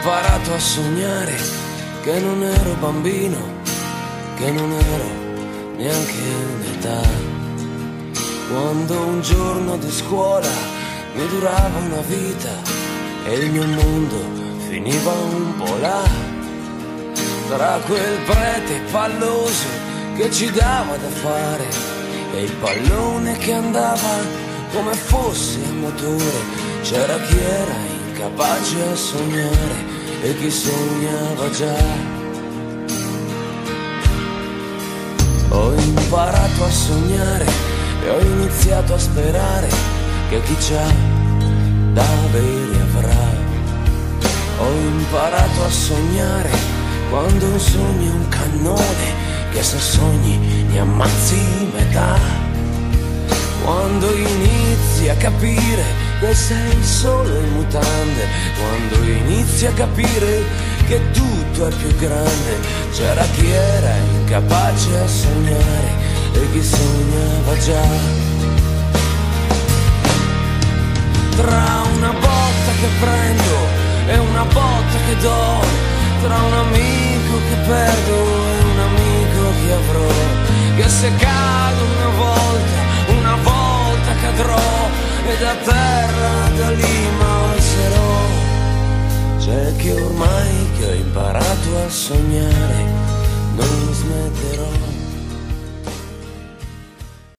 imparato a sognare che non ero bambino, che non ero neanche un'età. Quando un giorno di scuola mi durava una vita e il mio mondo finiva un po' là, tra quel prete palloso che ci dava da fare e il pallone che andava come fosse a motore. C'era chi era incapace a sognare e chi sognava già. Ho imparato a sognare e ho iniziato a sperare che chi c'ha da avere avrà. Ho imparato a sognare quando un sogno è un cannone che se sogni ne ammazzi metà. Quando inizi a capire che sei solo in mutande, quando inizi a capire che tutto è più grande. C'era chi era incapace a sognare e chi sognava già. Tra una botta che prendo e una botta che do, tra un amico che perdo e un amico che avrò, che se cado una volta cadrò e da terra da lì m'alzerò. C'è che ormai che ho imparato a sognare non smetterò.